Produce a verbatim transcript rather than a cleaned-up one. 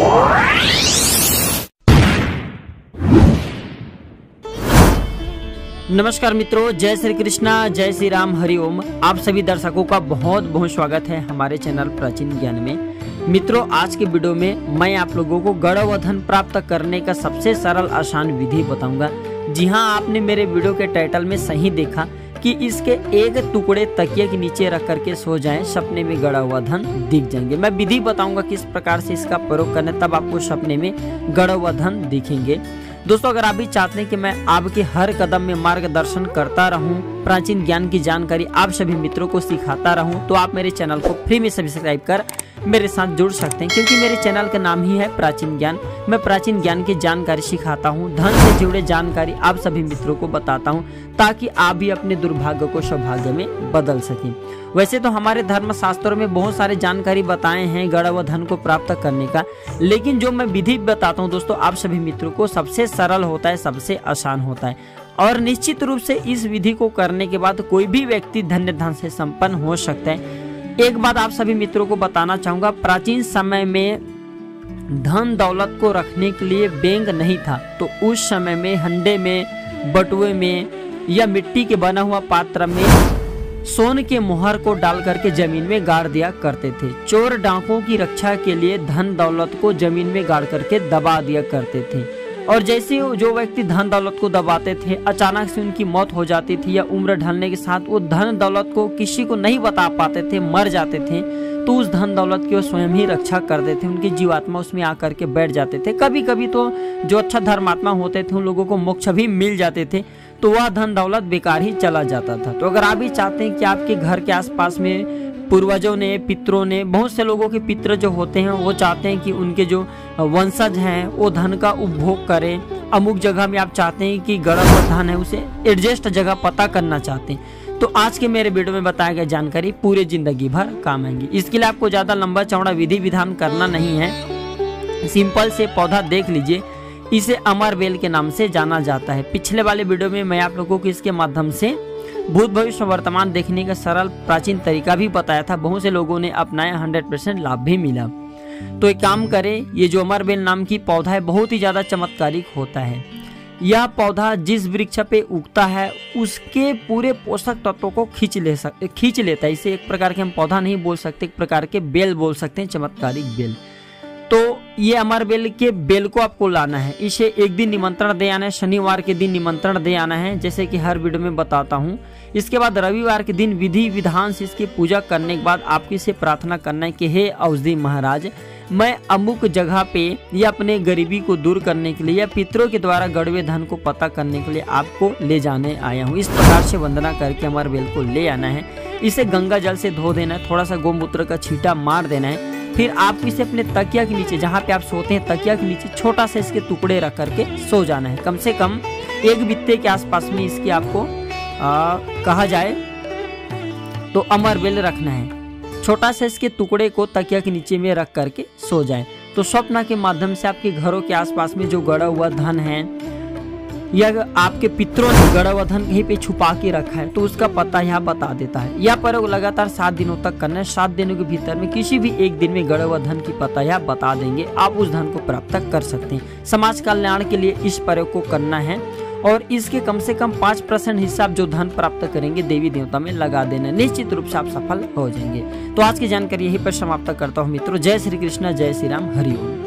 नमस्कार मित्रों, जय श्री कृष्णा, जय श्री राम, हरि ओम। आप सभी दर्शकों का बहुत बहुत स्वागत है हमारे चैनल प्राचीन ज्ञान में। मित्रों, आज के वीडियो में मैं आप लोगों को गौरवधन प्राप्त करने का सबसे सरल आसान विधि बताऊंगा। जी हां, आपने मेरे वीडियो के टाइटल में सही देखा कि इसके एक टुकड़े तकिए के नीचे रख करके सो जाएं, सपने में गड़ा हुआ धन दिख जाएंगे। मैं विधि बताऊंगा किस प्रकार से इसका प्रयोग करना, तब आपको सपने में गड़ा हुआ धन दिखेंगे। दोस्तों, अगर आप भी चाहते हैं कि मैं आपके हर कदम में मार्गदर्शन करता रहूं, प्राचीन ज्ञान की जानकारी आप सभी मित्रों को सिखाता रहूं, तो आप मेरे चैनल को फ्री में सब्सक्राइब कर मेरे साथ जुड़ सकते हैं, क्योंकि मेरे चैनल का नाम ही है प्राचीन ज्ञान। मैं प्राचीन ज्ञान की जानकारी सिखाता हूं, धन से जुड़े जानकारी आप सभी मित्रों को बताता हूं, ताकि आप भी अपने दुर्भाग्य को सौभाग्य में बदल सकें। वैसे तो हमारे धर्म शास्त्रों में बहुत सारे जानकारी बताए हैं गड़ा हुआ धन को प्राप्त करने का, लेकिन जो मैं विधि बताता हूं दोस्तों, आप सभी मित्रों को सबसे सरल होता है, सबसे आसान होता है, और निश्चित रूप से इस विधि को करने के बाद कोई भी व्यक्ति धन्य धन से संपन्न हो सकता है। एक बात आप सभी मित्रों को बताना चाहूंगा, प्राचीन समय में धन दौलत को रखने के लिए बैंक नहीं था, तो उस समय में हंडे में, बटुए में या मिट्टी के बना हुआ पात्र में सोने के मोहर को डाल करके जमीन में गाड़ दिया करते थे। चोर डाकुओं की रक्षा के लिए धन दौलत को जमीन में गाड़ करके दबा दिया करते थे, और जैसे जो व्यक्ति धन दौलत को दबाते थे, अचानक से उनकी मौत हो जाती थी या उम्र ढलने के साथ वो धन दौलत को किसी को नहीं बता पाते थे, मर जाते थे, तो उस धन दौलत की वो स्वयं ही रक्षा करते थे, उनकी जीवात्मा उसमें आकर के बैठ जाते थे। कभी कभी तो जो अच्छा धर्मात्मा होते थे उन लोगों को मोक्ष भी मिल जाते थे, तो वह धन दौलत बेकार ही चला जाता था। तो अगर आप भी चाहते हैं कि आपके घर के आसपास में पूर्वजों ने, पितरों ने, बहुत से लोगों के पितर जो होते हैं वो चाहते हैं कि उनके जो वंशज हैं वो धन का उपभोग करें, अमुक जगह में आप चाहते हैं कि गड़ा हुआ धन है उसे एडजस्ट जगह पता करना चाहते हैं, तो आज के मेरे वीडियो में बताया गया जानकारी पूरे जिंदगी भर काम आएंगी। इसके लिए आपको ज्यादा लंबा चौड़ा विधि विधान करना नहीं है, सिंपल से पौधा देख लीजिए। इसे अमर बेल के नाम से जाना जाता है। पिछले वाले वीडियो में मैं आप लोगों को इसके माध्यम से भूत भविष्य वर्तमान देखने का सरल प्राचीन तरीका भी बताया था। बहुत से लोगों ने अपनाया, हंड्रेड परसेंट लाभ भी मिला। तो एक काम करें, ये जो अमर बेल नाम की पौधा है बहुत ही ज्यादा चमत्कारिक होता है। यह पौधा जिस वृक्ष पे उगता है उसके पूरे पोषक तत्वों को खींच ले सक खींच लेता है। इसे एक प्रकार के हम पौधा नहीं बोल सकते, एक प्रकार के बेल बोल सकते हैं, चमत्कारिक बेल। तो ये अमर बेल के बेल को आपको लाना है, इसे एक दिन निमंत्रण दे आना है, शनिवार के दिन निमंत्रण दे आना है, जैसे कि हर वीडियो में बताता हूँ। इसके बाद रविवार के दिन विधि विधान से इसकी पूजा करने के बाद आपकी से प्रार्थना करना है कि हे औषधि महाराज, मैं अमुक जगह पे या अपने गरीबी को दूर करने के लिए या पितरों के द्वारा गड़वे धन को पता करने के लिए आपको ले जाने आया हूँ। इस प्रकार से वंदना करके अमर बेल को ले आना है। इसे गंगा जल से धो देना है, थोड़ा सा गोमूत्र का छींटा मार देना है। फिर आप इसे अपने तकिया के नीचे, जहाँ पे आप सोते हैं तकिया के नीचे छोटा सा इसके टुकड़े रख करके सो जाना है। कम से कम एक बित्ते के आसपास में इसकी आपको आ, कहा जाए तो अमर बेल रखना है। छोटा सा इसके टुकड़े को तकिया के नीचे में रख करके सो जाए, तो स्वप्न के माध्यम से आपके घरों के आसपास में जो गड़ा हुआ धन है या आपके पितरों ने गड़ा हुआ धन कहीं पे छुपा के रखा है, तो उसका पता यहाँ बता देता है। यह प्रयोग लगातार सात दिनों तक करना है। सात दिनों के भीतर में किसी भी एक दिन में गड़ा हुआ धन की पता यहाँ बता देंगे, आप उस धन को प्राप्त कर सकते हैं। समाज कल्याण के लिए इस प्रयोग को करना है, और इसके कम से कम पाँच परसेंट हिस्सा जो धन प्राप्त करेंगे देवी देवता में लगा देना, निश्चित रूप से आप सफल हो जाएंगे। तो आज की जानकारी यही पर समाप्त करता हूँ मित्रों। जय श्री कृष्ण, जय श्री राम, हरि ओम।